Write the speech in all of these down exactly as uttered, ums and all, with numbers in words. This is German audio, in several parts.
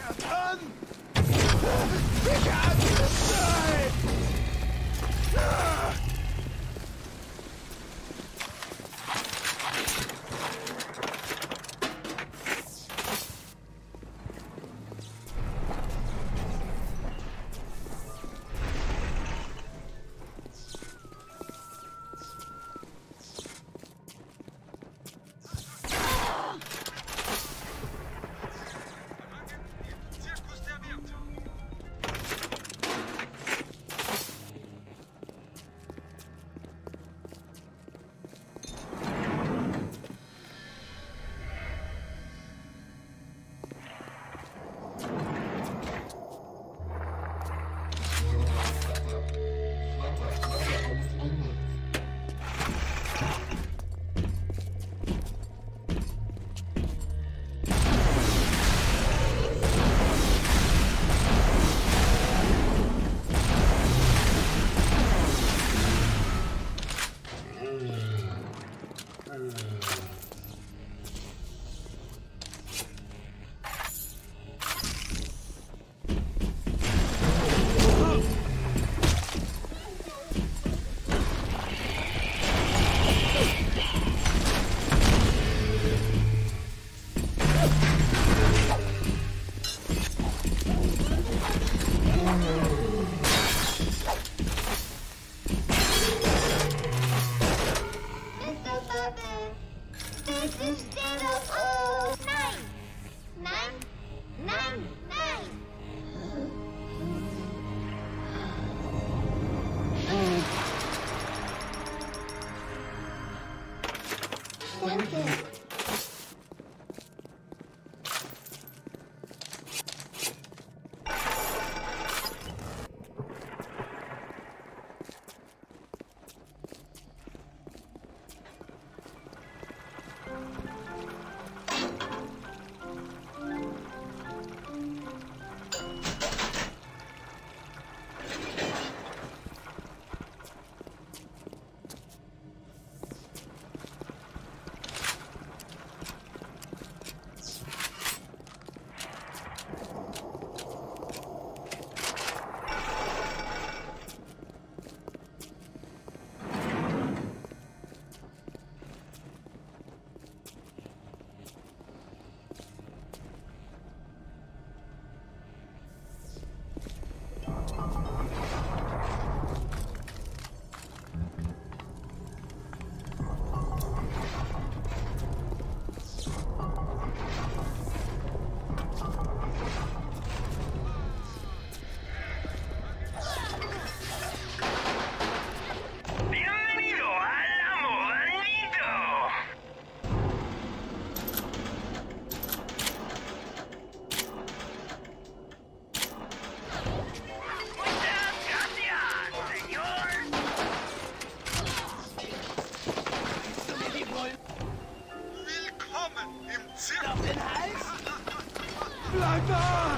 Bleib da!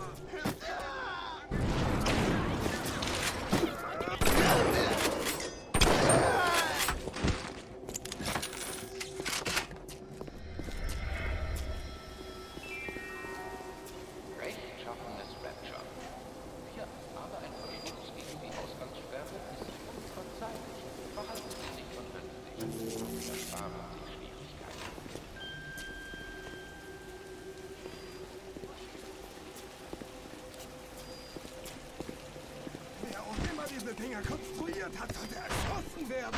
Rechtschaffenes Rapture. Ja, aber ein Verstoß gegen die Ausgangssperre ist unverzeihlich. Verhalten Sie sich vernünftig und ersparen Sie Schwierigkeiten. Wer auch immer diese Dinger konstruiert hat, sollte erschossen werden.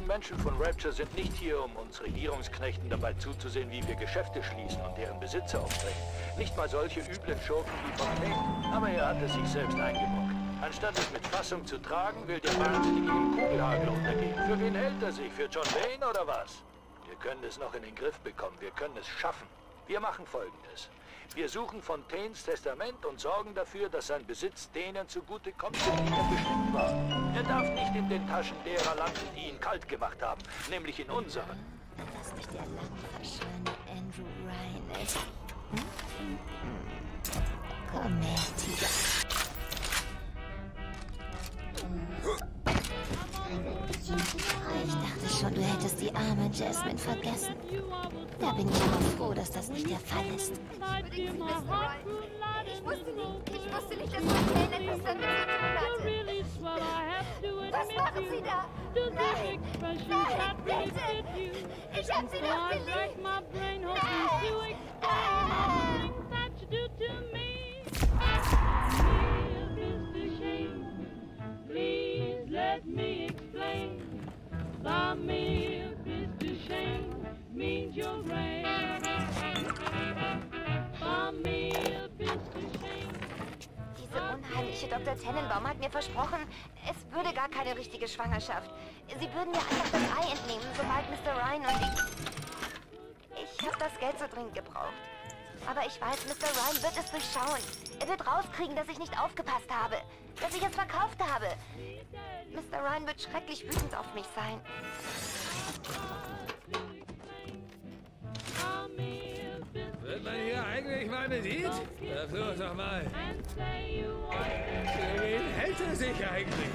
Menschen von Rapture sind nicht hier, um uns Regierungsknechten dabei zuzusehen, wie wir Geschäfte schließen und deren Besitzer aufbringen. Nicht mal solche üblen Schurken wie Fontaine. Aber er hat es sich selbst eingebrockt. Anstatt es mit Fassung zu tragen, will der Wahnsinnige im Kugelhagel untergehen. Für wen hält er sich? Für John Wayne oder was? Wir können es noch in den Griff bekommen. Wir können es schaffen. Wir machen Folgendes. Wir suchen Fontaines Testament und sorgen dafür, dass sein Besitz denen zugute kommt, für die er bestimmt war. Er darf nicht in den Taschen derer landen, die ihn kalt gemacht haben, nämlich in unseren. Was durch der lang verschwundene Andrew Ryan ist. Hm? Komm her, Tiger. Ich dachte schon, du hättest die arme Jasmine vergessen. Da bin ich aber froh, dass das nicht der Fall ist. Entschuldigen Sie, Mister Ryan. Ich wusste nicht, ich wusste nicht, dass Fontaine etwas damit zu tun hatte. Was machen Sie da? Nein! Nein, bitte! Ich hab Sie doch geliebt! Nein! Please let me explain. The milk is to shame means your rain. The milk is to shame. Diese unheimliche Doktor Tennenbaum hat mir versprochen, es würde gar keine richtige Schwangerschaft. Sie würden mir einfach das Ei entnehmen, sobald Mister Ryan und ich... Ich habe das Geld so dringend gebraucht. Aber ich weiß, Mister Ryan wird es durchschauen. Er wird rauskriegen, dass ich nicht aufgepasst habe. Dass ich es verkauft habe. Mister Ryan wird schrecklich wütend auf mich sein. Wird man hier eigentlich mal bedient? Versuch doch mal. Für wen hält er sich eigentlich?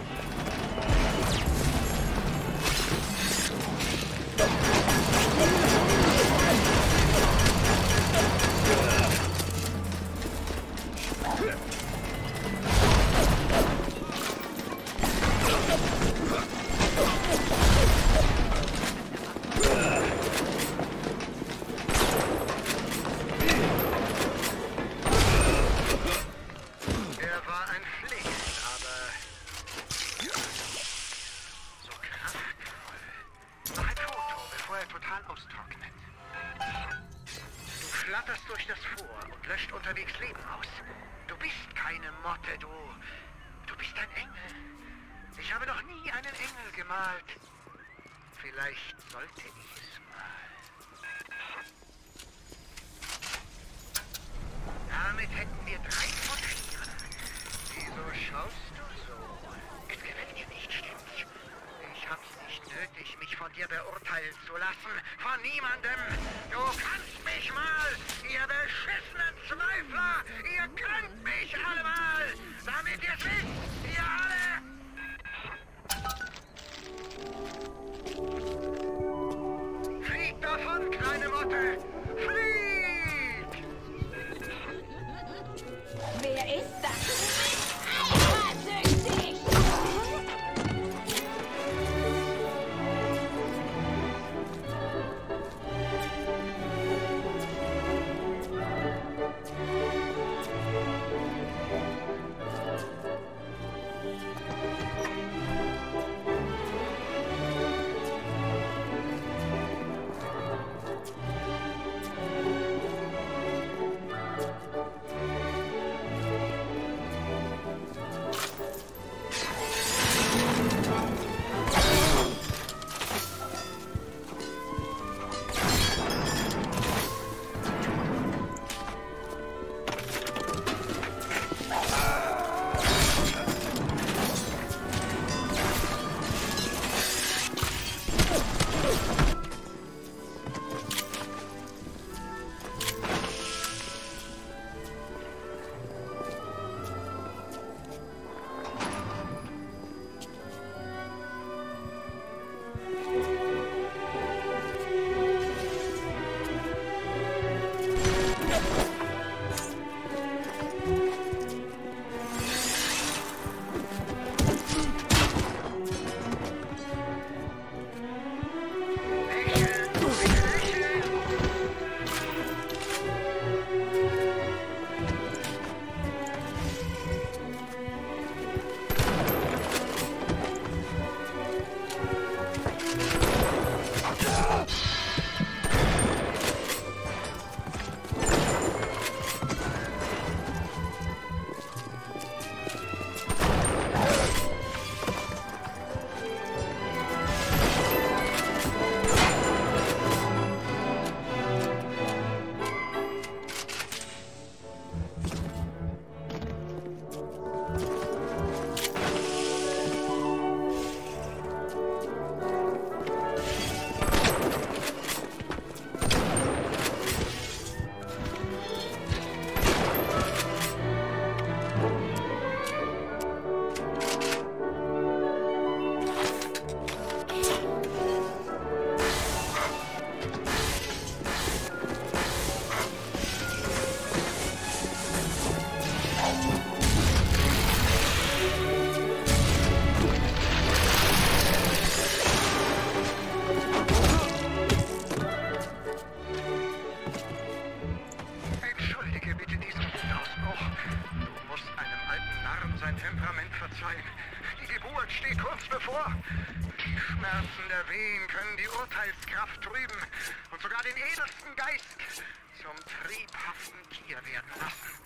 bevor. Die Schmerzen der Wehen können die Urteilskraft trüben und sogar den edelsten Geist zum triebhaften Tier werden lassen.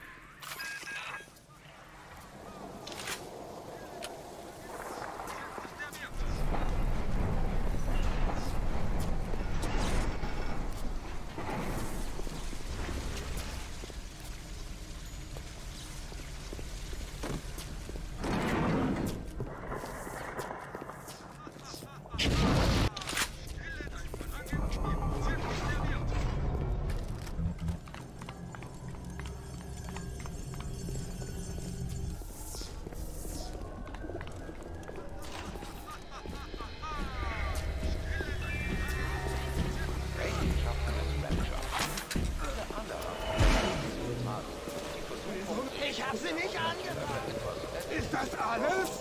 Ich hab sie nicht angefasst. Ist das alles?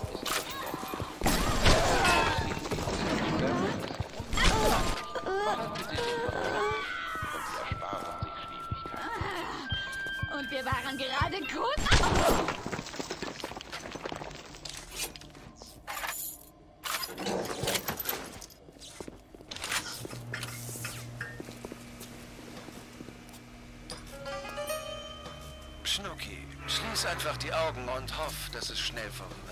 Und wir waren gerade kurz. Schnucki, schließ einfach die Augen und hoff, dass es schnell vorübergeht.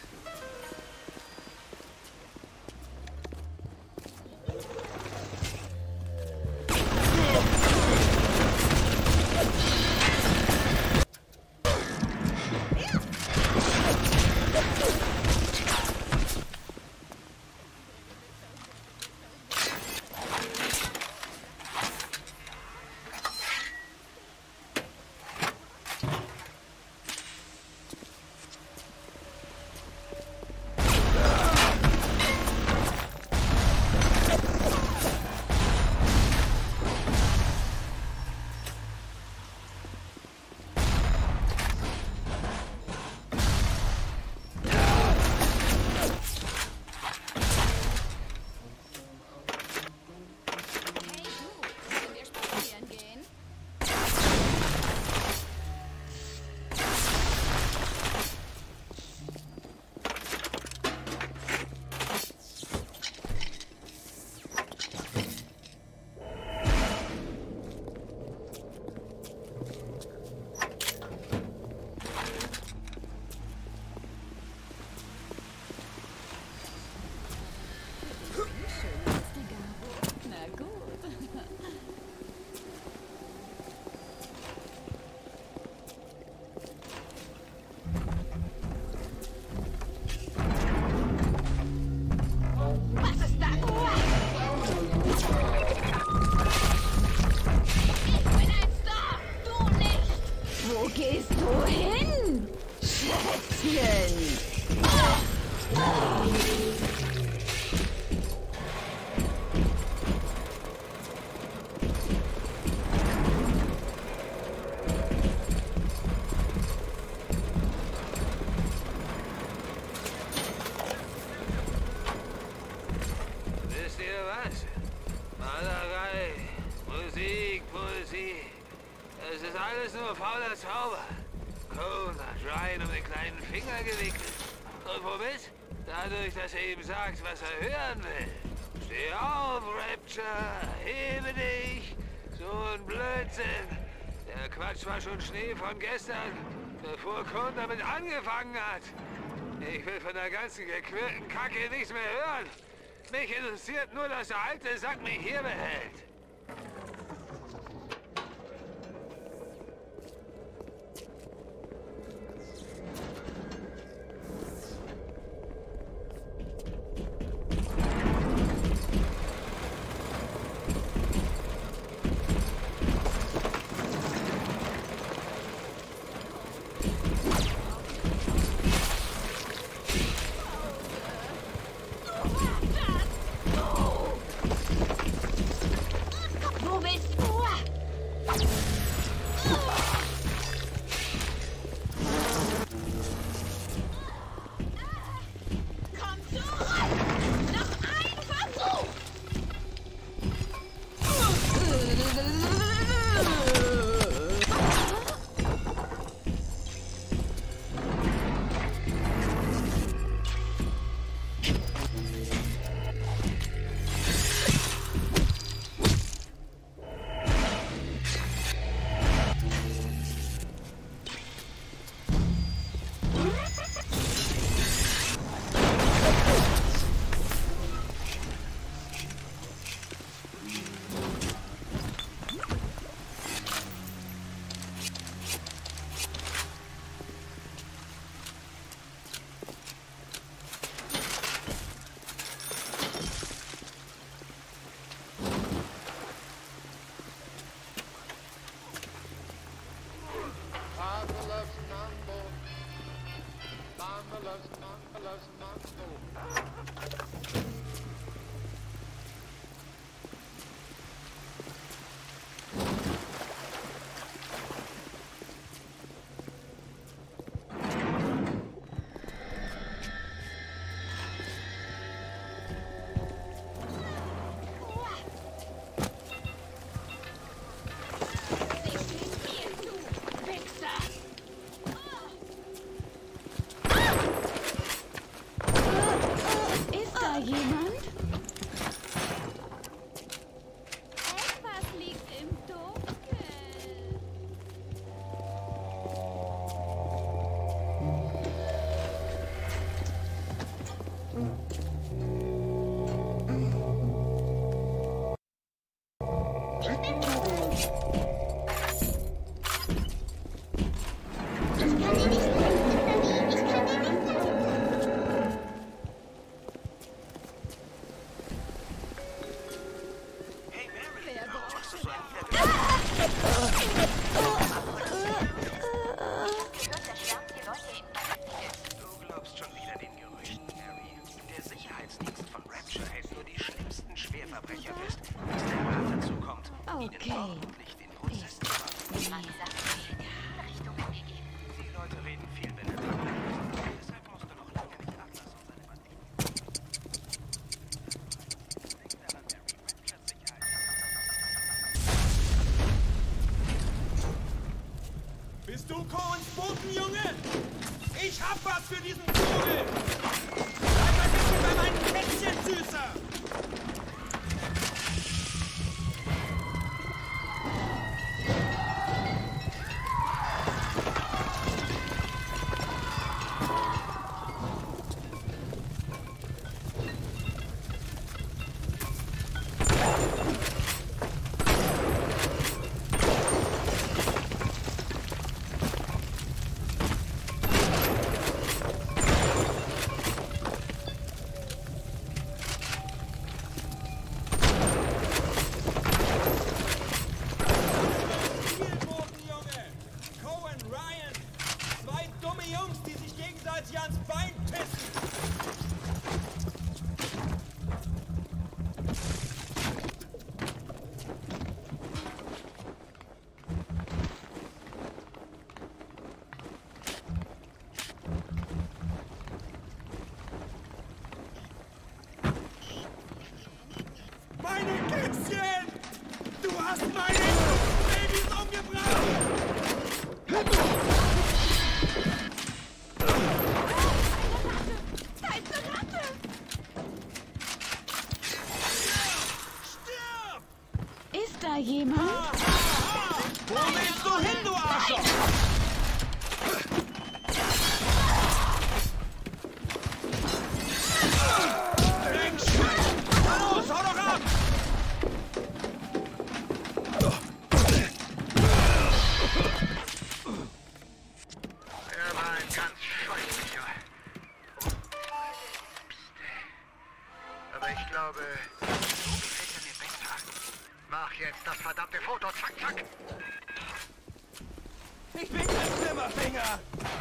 Es ist alles nur fauler Zauber. Cole hat Ryan um den kleinen Finger gewickelt. Und womit? Dadurch, dass er ihm sagt, was er hören will. Steh auf, Rapture, hebe dich. So ein Blödsinn. Der Quatsch war schon Schnee von gestern, bevor Cole damit angefangen hat. Ich will von der ganzen gequirlten Kacke nichts mehr hören. Mich interessiert nur, dass der alte Sack mich hier behält. You Bist du Coens Boten, Junge? Ich hab was für diesen Vogel! Bleib ein bisschen bei meinen Kätzchen, Süßer! Jemand? Wo willst du hin, du Arschloch? Los, hau doch ab! Er war ein ganz scheußlicher. Aber ich glaube, so gefällt er mir besser. Mach jetzt das verdammte Foto, zack, zack! Ich bin der Zimmerfinger!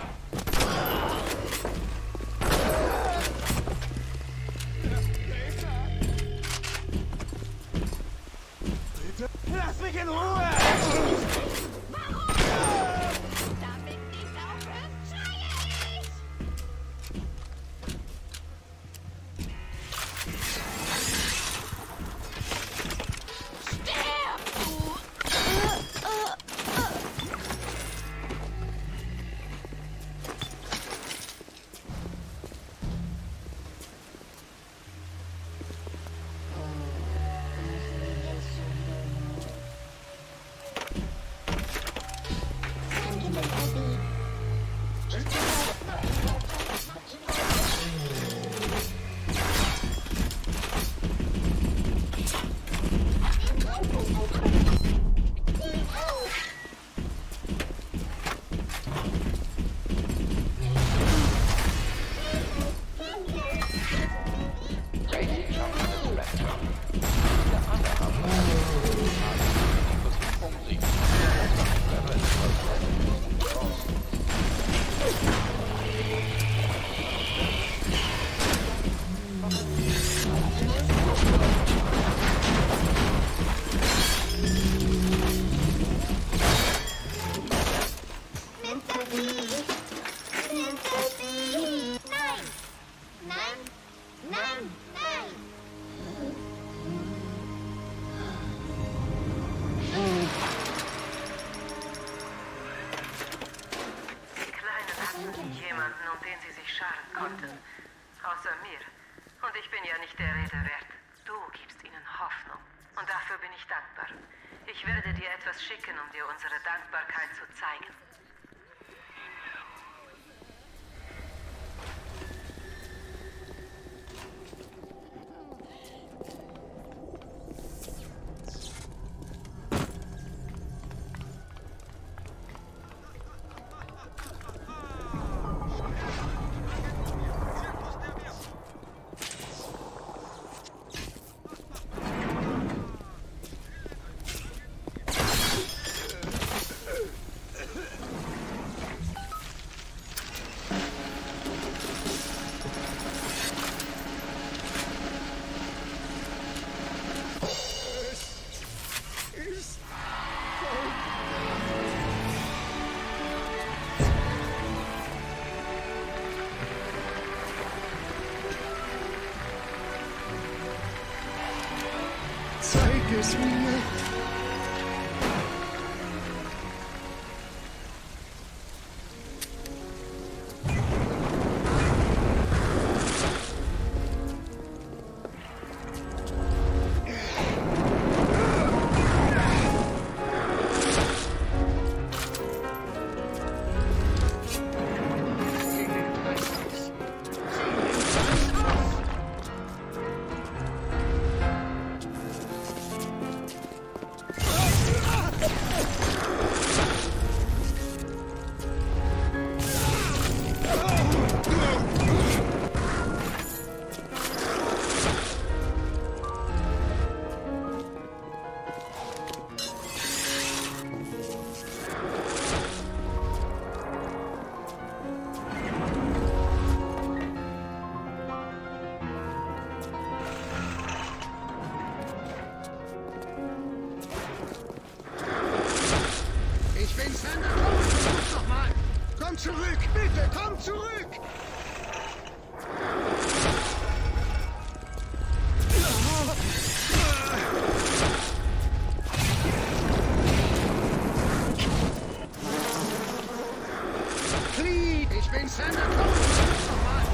Bitte? Lass mich in Ruhe! Damit nicht aufhörst, schreie ich! Jemanden, um den sie sich scharen konnten. Außer mir. Und ich bin ja nicht der Rede wert. Du gibst ihnen Hoffnung. Und dafür bin ich dankbar. Ich werde dir etwas schicken, um dir unsere Dankbarkeit zu zeigen. Zeig es mir. Komm zurück, bitte, komm zurück! Flieh, ich bin Santa Claus! Nochmal!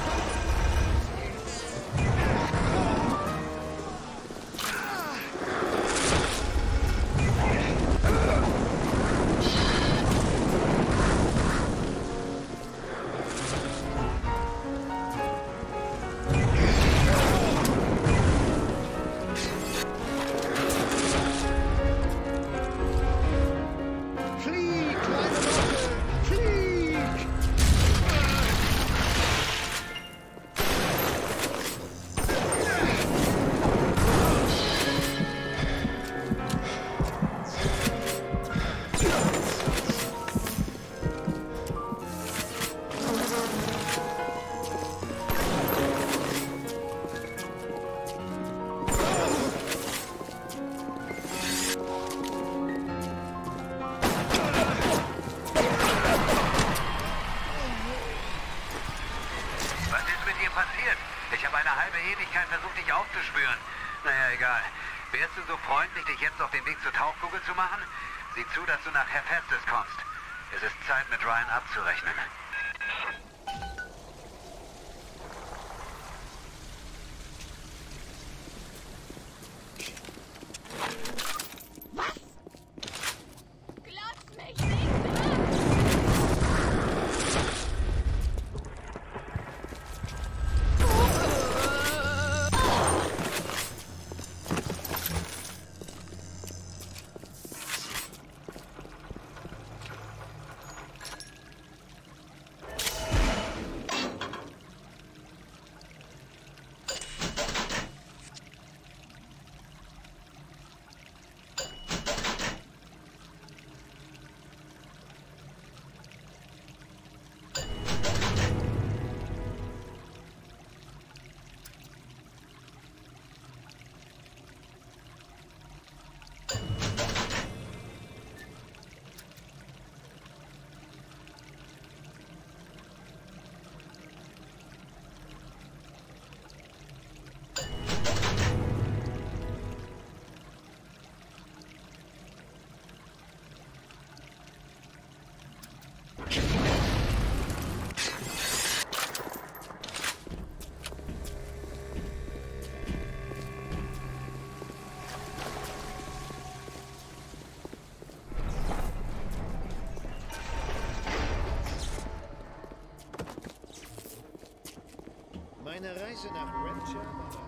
Ich habe eine halbe Ewigkeit versucht, dich aufzuspüren. Naja, egal. Wärst du so freundlich, dich jetzt auf den Weg zur Tauchkugel zu machen? Sieh zu, dass du nach Hephaestus kommst. Es ist Zeit, mit Ryan abzurechnen. Was? Glotz mich nicht an! Meine Reise nach Rapture war